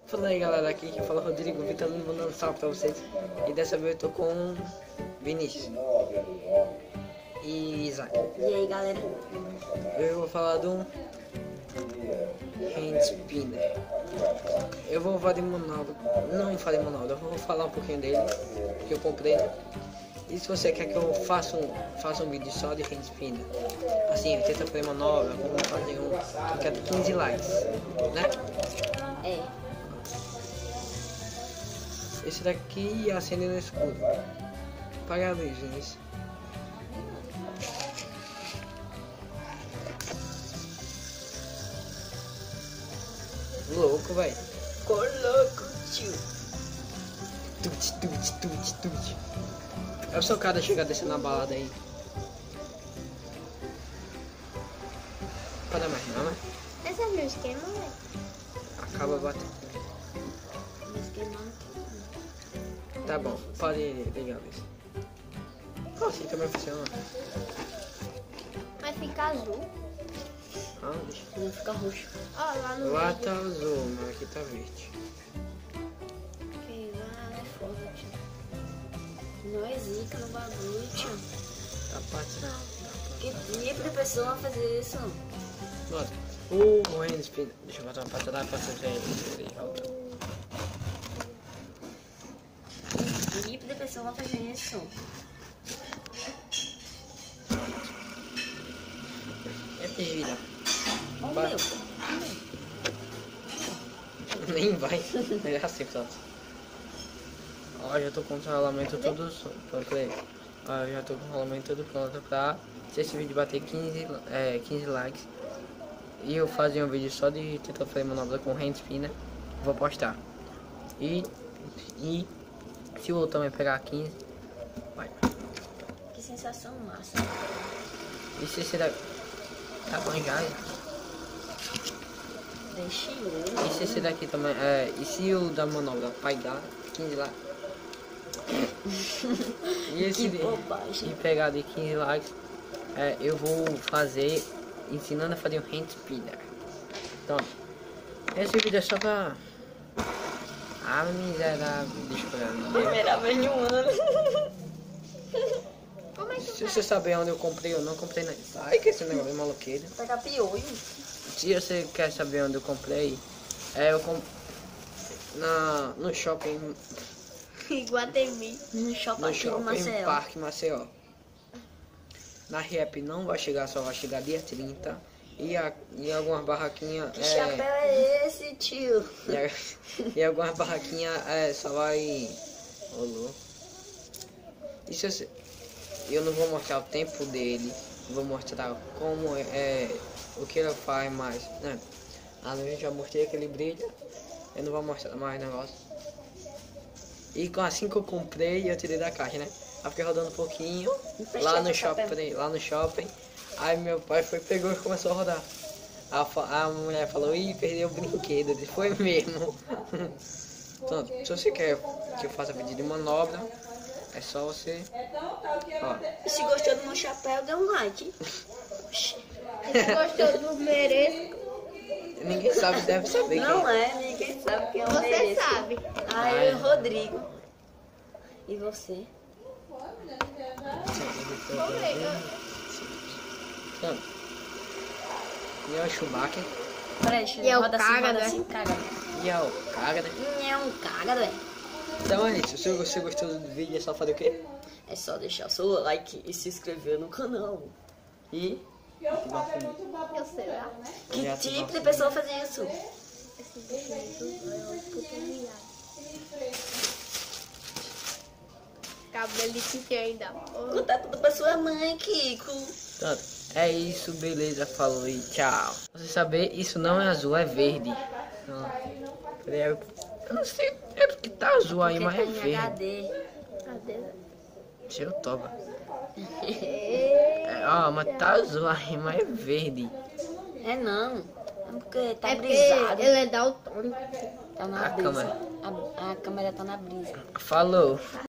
Fala aí galera, aqui que fala Rodrigo Vitor, mandando salve pra vocês. E dessa vez eu tô com Vinícius e Isaac. E aí galera? Eu vou falar do hand spinner. Eu vou fazer monólogo, não fazer monólogo, eu vou falar um pouquinho dele, que eu comprei. E se você quer que eu faça um vídeo só de hand spinner, assim, 80 frames manobra, vamos fazer um que quero 15 likes, né? É. Esse daqui acende no escuro. Apaga a luz, Vinícius. Louco, velho. Ficou louco, tio. Tut. É o seu cara chegar descendo na balada aí. Para mais não, né? Essa música é mãe. Acaba batendo. Tá bom, pode ligar isso. Assim também funciona. Vai ficar azul. Onde? Não fica roxo. Ó, lá no Lá vídeo. tá azul, mas aqui tá verde. Que lá é foda, tio. Não é zica no bagulho, tio. Tá patinando. Que tipo de pessoa vai fazer isso? Nossa, o hand spinner. Deixa eu botar uma patada pra você ver ele. Que tipo de pessoa vai fazer isso? É gira. Ó, Vai. meu. Nem vai. É assim, pronto. Ó, já tô com o rolamento tudo pronto aí. Ó, eu já tô com o rolamento tudo pronto pra, se esse vídeo bater 15 likes e eu fazer um vídeo só de tentar fazer manobra com hand spinner, vou postar. E se o outro também pegar 15, vai. Que sensação massa. E se esse daqui tá bom já. Deixa E se esse daqui também e se o da manobra pegar 15 likes e esse Que bobagem. e pegar de 15 likes, eu vou fazer ensinando a fazer um hand spinner. Então, esse vídeo é só pra miserável. Deixa eu olhar. Primeira vez no ano. Como é que Se você saber onde eu comprei, eu não comprei nada. Ai, que esse negócio é maluqueiro. Pega piolho. Se você quer saber onde eu comprei, eu comprei no shopping. Iguatemi. No shopping No aqui do shopping Maceió. Parque Maceió. Na Rap não vai chegar, só vai chegar dia 30. E algumas barraquinhas. Que chapéu é esse, tio? E algumas barraquinhas só vai. Ô louco. E se você, eu não vou mostrar o tempo dele, vou mostrar como o que ele faz mais. Né? Eu já mostrei aquele brilho, eu não vou mostrar mais negócio. E assim que eu comprei, eu tirei da caixa, né? Aí fiquei rodando um pouquinho lá no shopping. Aí meu pai pegou e começou a rodar. A mulher falou, ih, perdeu o brinquedo. Ele foi mesmo. Pronto, se você quer que eu faça vídeo de manobra, é só você. Ó. E se gostou do meu chapéu, dê um like. Se gostou do mereço, Ninguém sabe, deve saber Não quem. é, ninguém sabe quem é o você mereço. sabe. Ah, eu e o Rodrigo. E você? Pronto. E é o Chewbacca. Preste, E é o roda assim, caga, roda né? assim, caga. E é o Caga, né? É um caga, velho. Então é isso. Se você gostou do vídeo, é só fazer o quê? É só deixar o seu like e se inscrever no canal. E Eu sei lá. Que Já tipo te de pessoa faz isso? Esse bicho aí tudo é uma puta viagem. Cabelo de ainda. Contato da sua mãe, Kiko. Pronto. É isso, beleza, falou e tchau. Você saber, isso não é azul, é verde. Eu não sei, é porque tá azul aí, mas é Porque tá em verde. HD. Cadê? Seu toba. É Mas tá azul aí, mas é verde. É não. É porque tá porque brisado. ele é daltônico. Tá na A brisa. câmera. A câmera tá na brisa. Falou.